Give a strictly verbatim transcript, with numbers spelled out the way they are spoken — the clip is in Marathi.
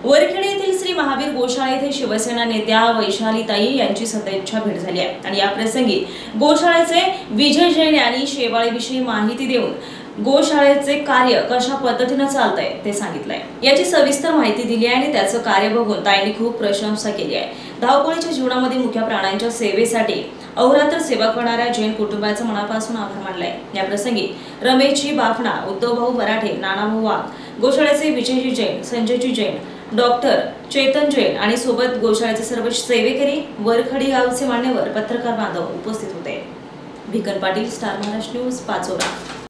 वरखेड येथील श्री महावीर गोशाळा येथे शिवसेना नेत्या वैशालीताई यांची सदिच्छा भेट झाली आहे आणि या प्रसंगी गोशाळेचे विजय जैन यांनी शेवाळीविषयी माहिती देऊन गोशाळेचे कार्य कशा पद्धतीने चालतंय ते सांगितलंय। याची सविस्तर माहिती दिली आहे आणि त्याचं कार्य बघून ताईंनी खूप प्रशंसा केली आहे। धावपळीच्या जीवनामध्ये मुख्य प्राण्यांच्या सेवेसाठी अहोरात्र सेवा करणाऱ्या जैन कुटुंबाचं मनापासून आभार मानलाय। या प्रसंगी रमेशजी बाफणा, उद्धवभाऊ बराठे, नानाभाऊ वाघ, गोशाळेचे विजयजी जैन, संजयजी जैन, डॉक्टर चेतन जैन आणि सोबत गोशाळेचे सर्व सेवेकरी, वरखडी गावचे मान्यवर, पत्रकार बांधव उपस्थित होते। Bhikan Patil, star Maharashtra news, Pachora.